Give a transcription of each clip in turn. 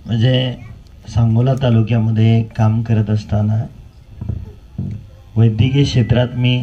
म्हणजे सांगोला तालुक्यामध्ये काम करत असताना वैद्यकीय क्षेत्रात मी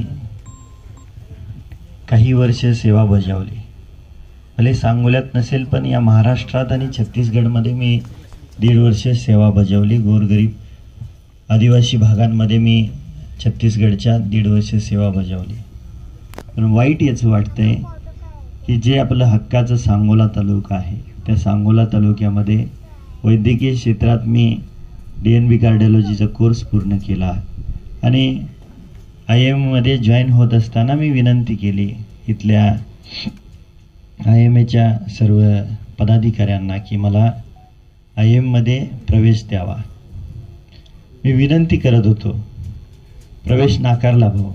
काही वर्ष सेवा बजावली. भले सांगोल्यात नसेल पण या महाराष्ट्रात आणि छत्तीसगडमध्ये मी 1.5 वर्ष सेवा बजावली. गोरगरीब आदिवासी भागांमध्ये मी छत्तीसगडच्या 1.5 वर्ष सेवा बजावली. पण वाईट याचं वाटतंय की जे आपलं हक्काचं सांगोला तालुका आहे त्या सांगोला तालुक्यामध्ये वैद्यकीय क्षेत्रात मी DNB कार्डिओलॉजीचा कोर्स पूर्ण केला आणि IIM जॉईन होत असताना मी विनंती केली इथल्या IIMच्या सर्व पदाधिकाऱ्यांना की मला IIM प्रवेश द्यावा. मी विनंती करत होतो, प्रवेश नाकारला भाऊ.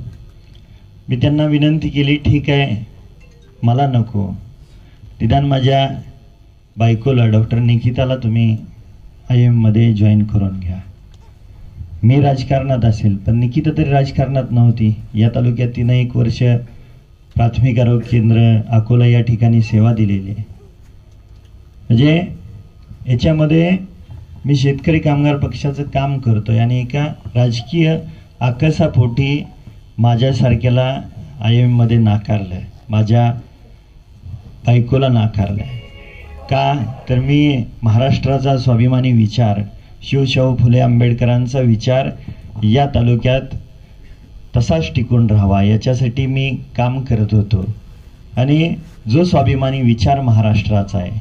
मी त्यांना विनंती केली, ठीक आहे मला नको, निदान माझ्या बायकोला डॉक्टर निकिताला तुम्ही IIM जॉईन करून घ्या. मी राजकारणात असेल पण निकिता तरी राजकारणात नव्हती. या तालुक्यात तिनं 1 वर्ष प्राथमिक आरोग्य केंद्र अकोला या ठिकाणी सेवा दिलेली आहे. म्हणजे याच्यामध्ये मी शेतकरी कामगार पक्षाचं काम करतोय आणि एका राजकीय आकसापोटी माझ्यासारख्याला IIM नाकारलं, माझ्या बायकोला नाकारलं. का तर मी महाराष्ट्राचा स्वाभिमानी विचार, शिवशाहू फुले आंबेडकरांचा विचार या तालुक्यात तसाच टिकून राहावा याच्यासाठी मी काम करत होतो. आणि जो स्वाभिमानी विचार महाराष्ट्राचा आहे,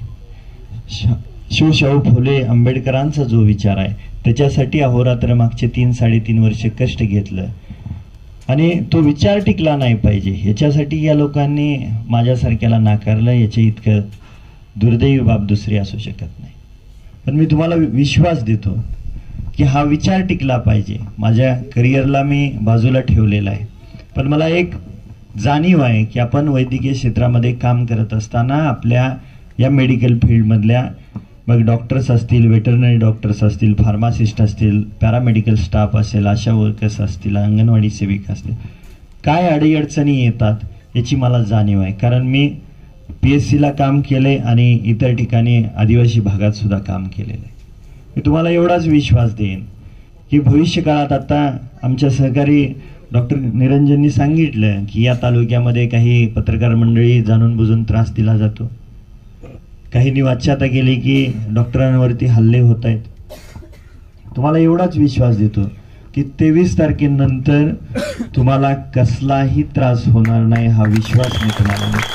शिवशाहू फुले आंबेडकरांचा जो विचार आहे त्याच्यासाठी अहोरात्र मागचे 3-3.5 वर्ष कष्ट घेतलं आणि तो विचार टिकला नाही पाहिजे याच्यासाठी या लोकांनी माझ्यासारख्याला नाकारलं. याच्या इतकं दुर्दैवी बाब दुसरी असू शकत नाही. पण मी तुम्हाला विश्वास देतो की हा विचार टिकला पाहिजे. माझ्या करिअरला मी बाजूला ठेवलेला आहे. पण मला एक जाणीव आहे की आपण वैद्यकीय क्षेत्रामध्ये काम करत असताना आपल्या या मेडिकल फील्डमधल्या मग डॉक्टर्स असतील, वेटरनरी डॉक्टर्स असतील, फार्मासिस्ट असतील, पॅरामेडिकल स्टाफ असेल, आशा वर्कर्स असतील, अंगणवाडी सेविका असतील, काय अडीअडचणी येतात याची मला जाणीव आहे. कारण मी PSCला काम केले आणि इतर ठिकाणी आदिवासी भागात सुद्धा काम केलेलं आहे. मी तुम्हाला एवढाच विश्वास देईन की भविष्य काळात आता आमच्या सहकारी डॉक्टर निरंजननी सांगितलं की या तालुक्यामध्ये काही पत्रकार मंडळी जाणून बुजून त्रास दिला जातो. काहींनी वाच्यता केली की डॉक्टरांवरती हल्ले होत आहेत. तुम्हाला एवढाच विश्वास देतो की 23 तारखेनंतर तुम्हाला कसलाही त्रास होणार नाही हा विश्वास मी तुम्हाला देतो.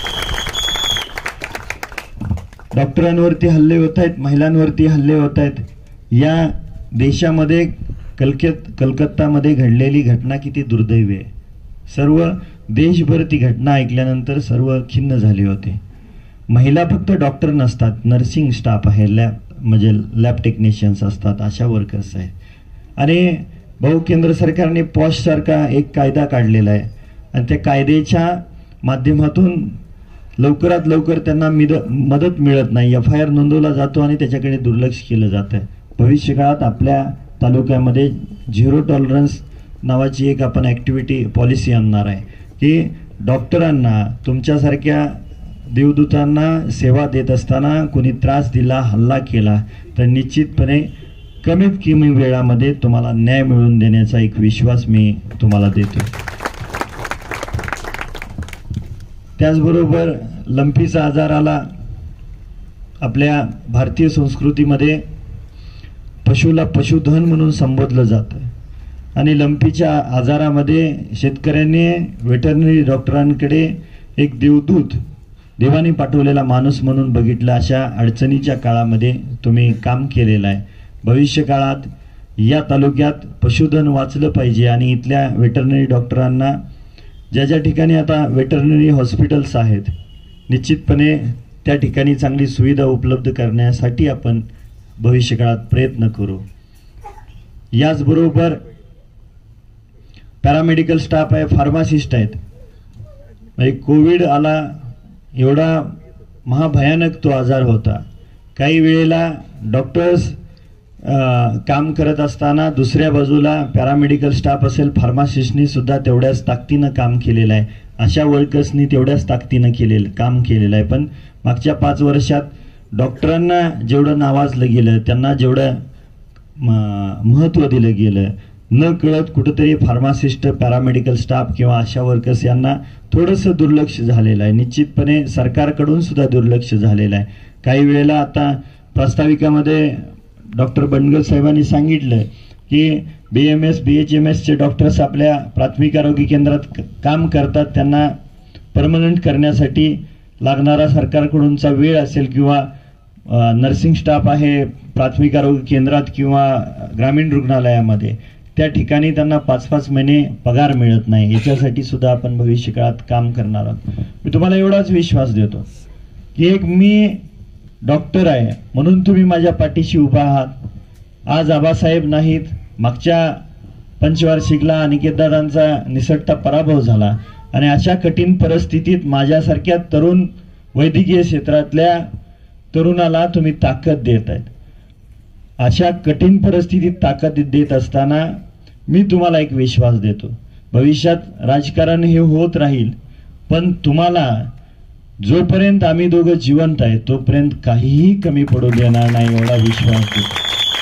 डॉक्टरांवरती हल्ले होत आहेत, महिलांवरती हल्ले होत आहेत. या देशामध्ये कलकत्तामध्ये घडलेली घटना किती दुर्दैवी आहे. सर्व देशभर ती घटना ऐकल्यानंतर सर्व खिन्न झाले होते. महिला फक्त डॉक्टर नसतात, नर्सिंग स्टाफ आहे, लॅब टेक्निशियन्स असतात, आशा वर्कर्स आहेत. आणि भाऊ केंद्र सरकारने पॉश सारखा एक कायदा काढलेला आहे आणि त्या कायद्याच्या माध्यमातून लवकरात लवकर त्यांना मदत मिळत नाही. FIR नोंदवला जातो आणि त्याच्याकडे दुर्लक्ष केलं जातं. भविष्य काळात आपल्या तालुक्यामध्ये 0 टॉलरन्स नावाची एक आपण ॲक्टिव्हिटी पॉलिसी आणणार आहे की डॉक्टरांना, तुमच्यासारख्या देवदूतांना सेवा देत असताना कोणी त्रास दिला, हल्ला केला तर निश्चितपणे कमीत कमी वेळामध्ये तुम्हाला न्याय मिळवून देण्याचा एक विश्वास मी तुम्हाला देतो. त्याचबरोबर लंपीचा आजार आला. आपल्या भारतीय संस्कृतीमध्ये पशुला पशुधन म्हणून संबोधलं जातं आणि लंपीच्या आजारामध्ये शेतकऱ्यांनी वेटरनरी डॉक्टरांकडे एक देवदूत, देवाने पाठवलेला माणूस म्हणून बघितलं. अशा अडचणीच्या काळामध्ये तुम्ही काम केलेलं आहे. भविष्य काळात या तालुक्यात पशुधन वाचलं पाहिजे आणि इथल्या वेटरनरी डॉक्टरांना ज्या ठिकाणी आता वेटरनरी हॉस्पिटल्स आहेत निश्चितपणे त्या ठिकाणी चांगली सुविधा उपलब्ध करण्यासाठी आपण भविष्य काळात प्रयत्न करू. याचबरोबर पॅरामेडिकल स्टाफ आहे, फार्मासिस्ट आहेत. म्हणजे कोविड आला, एवढा महाभयानक तो आजार होता. काही वेळेला डॉक्टर्स काम करत असताना दुसऱ्या बाजूला पॅरामेडिकल स्टाफ असेल, फार्मासिस्टनी सुद्धा तेवढ्याच ताकदीनं काम केलेलं आहे. आशा वर्कर्सनी तेवढ्याच ताकदीनं काम केलेलं आहे. पण मागच्या 5 वर्षात डॉक्टरांना जेवढं नावाजलं गेलं, त्यांना जेवढं महत्त्व दिलं गेलं, न कळत कुठंतरी फार्मासिस्ट, पॅरामेडिकल स्टाफ किंवा आशा वर्कर्स यांना थोडंसं दुर्लक्ष झालेलं आहे. निश्चितपणे सरकारकडून सुद्धा दुर्लक्ष झालेलं आहे. काही वेळेला आता प्रास्ताविकामध्ये डॉक्टर बनगर साहेबांनी सांगितलं की BMS BHMSचे डॉक्टर्स आपल्या प्राथमिक आरोग्य केंद्रात काम करतात, त्यांना परमनंट करण्यासाठी लागणारा सरकारकडूनचा वेळ असेल किंवा नर्सिंग स्टाफ आहे प्राथमिक आरोग्य केंद्रात किंवा ग्रामीण रुग्णालयामध्ये, त्या ठिकाणी त्यांना 5-5 महिने पगार मिळत नाही. याच्यासाठी सुद्धा आपण भविष्य काळात काम करणार आहोत. मी तुम्हाला एवढाच विश्वास देतो की एक मी डॉक्टर आहे म्हणून तुम्ही माझ्या पाठीशी उभा आहात. आज आबासाहेब नाहीत, मागच्या पंचवार्षिकला अनिकेतदादांचा निसटता पराभव झाला आणि अशा कठीण परिस्थितीत माझ्यासारख्या तरुण वैद्यकीय क्षेत्रातल्या तरुणाला तुम्ही ताकद देत आहेत. अशा कठीण परिस्थितीत ताकद देत असताना मी तुम्हाला एक विश्वास देतो, भविष्यात राजकारण हे होत राहील, पण तुम्हाला जोपर्यंत आम्ही दोघं जिवंत आहे तोपर्यंत काहीही कमी पडू देणार नाही एवढा विश्वास देतो.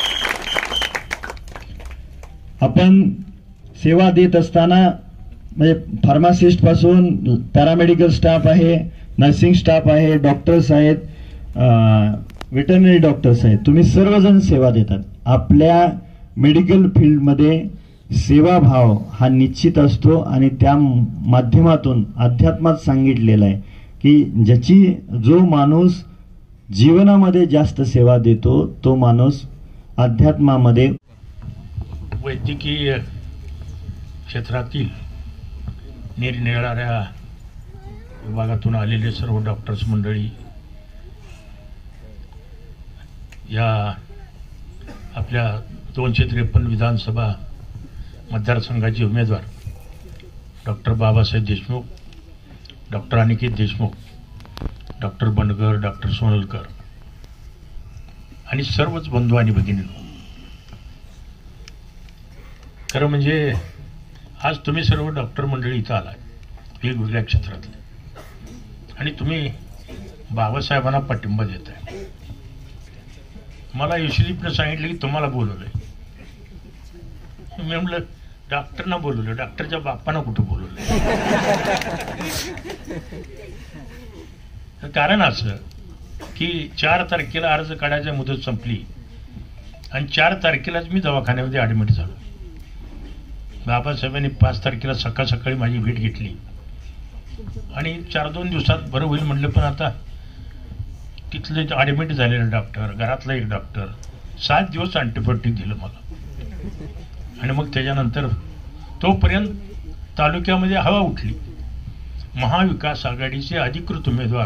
आपण सेवा देत असताना म्हणजे फार्मासिस्ट पासून पॅरामेडिकल स्टाफ आहे, नर्सिंग स्टाफ आहे, डॉक्टर्स आहेत, वेटरनरी डॉक्टर्स आहेत, तुम्ही सर्वजण सेवा देतात. आपल्या मेडिकल फील्डमध्ये सेवाभाव हा निश्चित असतो आणि त्या माध्यमातून अध्यात्मात सांगितलेलं आहे की जो माणूस जीवनामध्ये जास्त सेवा देतो तो माणूस अध्यात्मामध्ये. वैद्यकीय क्षेत्रातील निरनिराळ्या विभागातून आलेले सर्व डॉक्टर्स मंडळी, या आपल्या 253 विधानसभा मतदारसंघाचे उमेदवार doctor Babasaheb Deshmukh, doctor Aniket Deshmukh, doctor Bangar, doctor Sonalkar आणि सर्वच बंधू आणि भगिनींनो, खरं म्हणजे आज तुम्ही सर्व डॉक्टर मंडळी इथं आलाय वेगवेगळ्या क्षेत्रातले आणि तुम्ही बाबासाहेबांना पाठिंबा देत आहे. मला युशलीपनं सांगितलं की तुम्हाला बोलवलंय. मी म्हटलं डॉक्टरना बोलवलं, डॉक्टरच्या बाप्पांना कुठं बोलवलंय? कारण असं की 4 तारखेला अर्ज काढायची मुदत संपली आणि 4 तारखेलाच मी दवाखान्यामध्ये ॲडमिट झालो. बाबासाहेबांनी 5 तारखेला सकाळ सकाळी माझी भेट घेतली आणि 4-2 दिवसात बरं होईल म्हटलं, पण आता तिथले ॲडमिट झालेलं डॉक्टर, घरातला एक डॉक्टर 7 दिवस अँटीबायोटिक दिलं मला आणि मग त्याच्यानंतर तोपर्यंत तालुक्यामध्ये हवा उठली. महाविकास आघाडीचे अधिकृत उमेदवार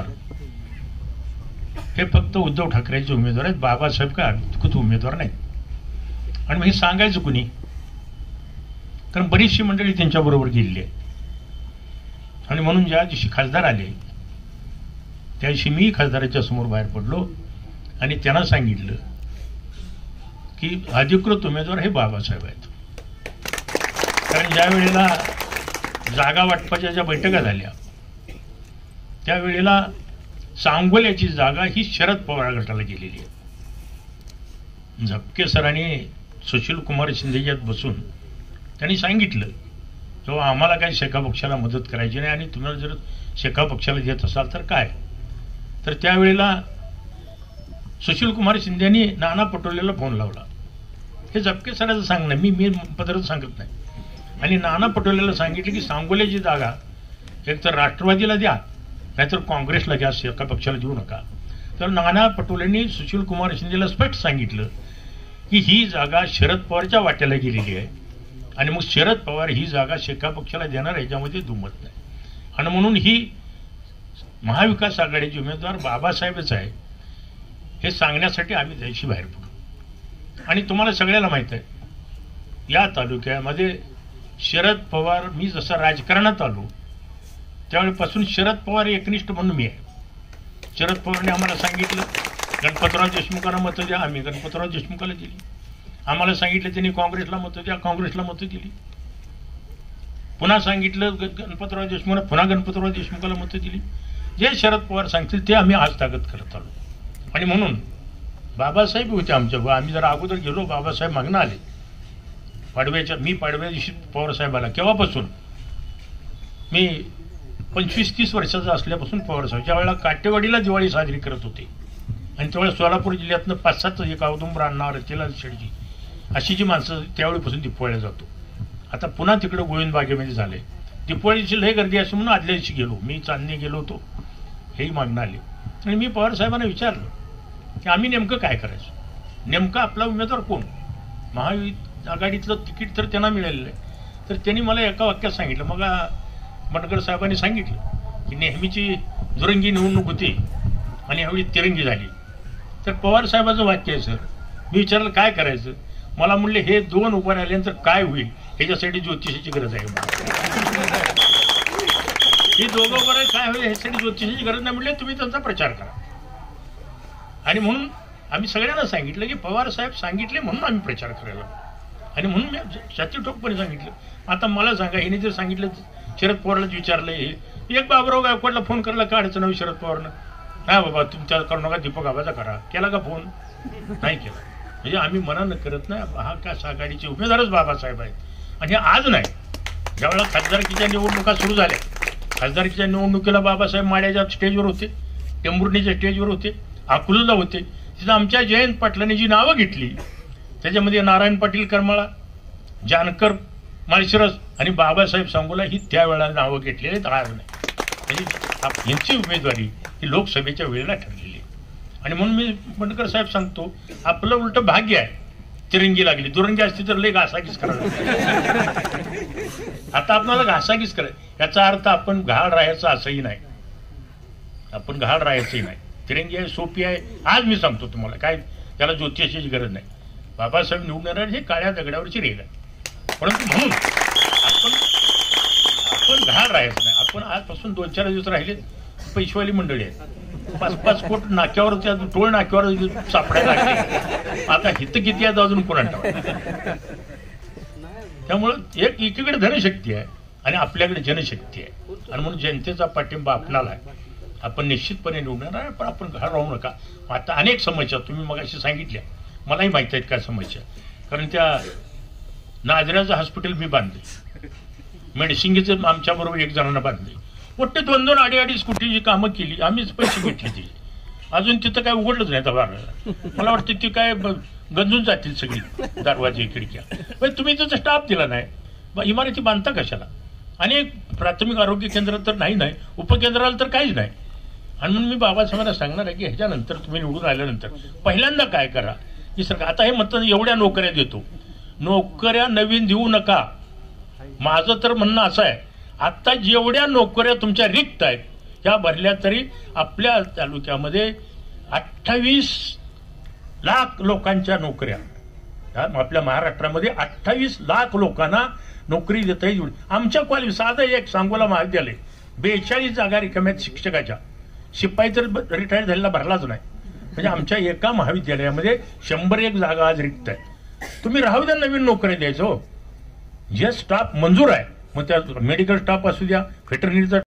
हे फक्त उद्धव ठाकरेचे उमेदवार आहेत, बाबासाहेब काय अधिकृत उमेदवार नाहीत. आणि मग हे सांगायचं कुणी? कारण बरीचशी मंडळी त्यांच्याबरोबर गेलेली आहे आणि म्हणून ज्या दिवशी खासदार आले त्या दिवशी मी खासदाराच्या समोर बाहेर पडलो आणि त्यांना सांगितलं की अधिकृत उमेदवार हे बाबासाहेब आहेत. कारण ज्या वेळेला जागा वाटपाच्या ज्या बैठका झाल्या त्यावेळेला सांगोल्याची जागा ही शरद पवार गटाला गेलेली आहे. झपके सरांनी सुशील कुमार शिंदेच्यात बसून त्यांनी सांगितलं तेव्हा आम्हाला काही शेका पक्षाला मदत करायची नाही आणि तुम्हाला जर शेका पक्षाला देत असाल तर काय. तर त्यावेळेला सुशील कुमार शिंदेनी नाना पटोलेला फोन लावला. हे झपके सरांचं सांगणं, मी पदरात सांगत नाही. आणि नाना पटोलेला सांगितलं की सांगोल्याची जागा एक तर राष्ट्रवादीला द्या नाहीतर काँग्रेसला घ्या, शेका पक्षाला देऊ नका. तर नाना पटोलेंनी सुशील कुमार शिंदेला स्पष्ट सांगितलं की ही जागा शरद पवारच्या वाट्याला गेलेली आहे आणि मग शरद पवार ही जागा शेका पक्षाला देणार ह्याच्यामध्ये दुमत नाही. आणि म्हणून ही महाविकास आघाडीचे उमेदवार बाबासाहेबच आहे हे सांगण्यासाठी आम्ही त्याशी बाहेर पडू. आणि तुम्हाला सगळ्याला माहीत आहे या तालुक्यामध्ये शरद पवार, मी जसं राजकारणात आलो त्यावेळेपासून शरद पवार एकनिष्ठ म्हणून मी आहे. शरद पवारने आम्हाला सांगितलं गणपतराव देशमुखांना मतं द्या, आम्ही गणपतराव देशमुखाला दिली. आम्हाला सांगितलं त्यांनी काँग्रेसला मतं द्या, काँग्रेसला मतं दिली. पुन्हा सांगितलं गणपतराव देशमुखांना, पुन्हा गणपतराव देशमुखाला मतं दिली. जे शरद पवार सांगतील ते आम्ही आज ताकद करत आलो. आणि म्हणून बाबासाहेब होते आमच्या, आम्ही जरा अगोदर गेलो, बाबासाहेब मागणं आले मी पाडव्या दिवशी पवारसाहेबाला, केव्हापासून मी 25-30 वर्षाचा असल्यापासून पवारसाहेब ज्या वेळेला काटेवाडीला दिवाळी साजरी करत होते आणि त्यावेळेला सोलापूर जिल्ह्यातनं 5-7 एक औदुंबर अण्णा रतीलाल शेडजी अशी जी माणसं त्यावेळीपासून दिपवाळीला जातो. आता पुन्हा तिकडे गोविंद बागेमध्ये झाले, दिपवाळीची लय गर्दी अशी म्हणून आदल्या दिवशी गेलो, मी चांदणी गेलो होतो, हेही मागणं आले. आणि मी पवारसाहेबांना विचारलं की आम्ही नेमकं काय करायचं, नेमका आपला उमेदवार कोण, महाआघाडीतलं तिकीट तर त्यांना मिळालेलं आहे. तर त्यांनी मला एका वाक्यात सांगितलं, मग बनकर साहेबांनी सांगितलं की नेहमीची दुरंगी निवडणूक होती आणि यावेळी तिरंगी झाली. तर पवार साहेबाचं वाक्य आहे सर. मी विचारलं काय करायचं, मला म्हणले हे 2 उभं राहिल्यानंतर काय होईल ह्याच्यासाठी ज्योतिषाची गरज आहे. ही दोघं बरं काय होईल ह्यासाठी ज्योतिषाची गरज नाही म्हणले, तुम्ही त्यांचा प्रचार करा. आणि म्हणून आम्ही सगळ्यांना सांगितलं की पवार साहेब सांगितले म्हणून आम्ही प्रचार करायला, आणि म्हणून मी छाती ठोकपणे सांगितलं. आता मला सांगा, हिने जर सांगितलं शरद पवारलाच विचारलं, हे एक बाबराव गायकवाडला फोन करायला काय अडचण हवी शरद पवारनं, नाही बाबा तुमच्या करू नका, दीपक आबाचा करा, केला का फोन, नाही केला. म्हणजे आम्ही मनानं करत नाही, महाविकास आघाडीचे उमेदवारच बाबासाहेब आहेत. आणि हे आज नाही, ज्यावेळेला खासदारकीच्या निवडणुका सुरू झाल्या, खासदारकीच्या निवडणुकीला बाबासाहेब माड्याच्या स्टेजवर होते, टेंभुर्णीच्या स्टेजवर होते, अकलूजला होते. तिथं आमच्या जयंत पाटलांनी जी नावं घेतली त्याच्यामध्ये नारायण पाटील करमाळा, जानकर माळशिरस आणि बाबासाहेब सांगोला ही त्यावेळेला नावं घेतलेली आहेत, आज नाही. म्हणजे यांची उमेदवारी ही लोकसभेच्या वेळेला ठरलेली आहे. आणि म्हणून मी बनकर साहेब सांगतो, आपलं उलट भाग्य आहे तिरंगी लागली, दुरंगी असती तर लय घासाघीस करायला. आता आपल्याला घासाघीस करायचं, याचा अर्थ आपण घाळ राहायचं असंही नाही, आपण घाळ राहायचंही नाही. तिरंगी आहे, सोपी आहे. आज मी सांगतो तुम्हाला, काय त्याला ज्योतिषाची गरज नाही. बाबासाहेब निवडून येणार हे काळ्या दगडावरची रेग आहे. परंतु म्हणून आपण घाळ राहायचं नाही. आपण आजपासून 2-4 दिवस राहिले, पैशवाली मंडळी आहेत, 5-5 कोट नाक्यावर, त्या टोळ नाक्यावर सापडायला लागले. आता हित किती आहेत अजून कोणाला. त्यामुळं एकीकडे धनशक्ती आहे आणि आपल्याकडे जनशक्ती आहे. आणि म्हणून जनतेचा पाठिंबा आपल्याला आहे, आपण निश्चितपणे निवडणार आहे. पण आपण घाळ राहू नका. आता अनेक समस्या तुम्ही मगाशी सांगितल्या, मलाही माहीत आहेत काय समस्या. कारण त्या नाझऱ्याचं हॉस्पिटल मी बांधले, मेडसिंगीचं आमच्याबरोबर 1 जणांना बांधले, मोठे 2-2, 2.5 कोटीची कामं केली, आम्हीच पैसे घेतले. ती अजून तिथं काय उघडलंच नाही दवाखान्याला. मला वाटतं ती काय गंजून जातील सगळी दरवाजे खिडक्या. तुम्ही त्याचा स्टाफ दिला नाही, इमारती बांधता कशाला. अनेक प्राथमिक आरोग्य केंद्र तर नाही, उपकेंद्राला तर काहीच नाही. आणि म्हणून मी बाबासाहेबांना सांगणार आहे की ह्याच्यानंतर तुम्ही निवडून आल्यानंतर पहिल्यांदा काय करा की सरकार, आता हे म्हणतात एवढ्या नोकऱ्या देतो, नोकऱ्या नवीन देऊ नका. माझं तर म्हणणं असं आहे, आता जेवढ्या नोकऱ्या तुमच्या रिक्त आहेत ह्या भरल्या तरी आपल्या तालुक्यामध्ये 28 लाख लोकांच्या नोकऱ्या, आपल्या महाराष्ट्रामध्ये 28 लाख लोकांना नोकरी देता येईल. आमच्या कॉलेज साधं एक सांगोला महाविद्यालय 42 जागा रिकाम्यात शिक्षकाच्या, शिपाई तर रिटायर झालेला भरलाच नाही. म्हणजे आमच्या एका महाविद्यालयामध्ये 101 जागा आज रिक्त आहेत. तुम्ही राहू द्या, नवीन नोकऱ्या द्यायचं. जे स्टाफ मंजूर आहे, मग त्या मेडिकल स्टाफ असू द्या, व्हेटरनरीचा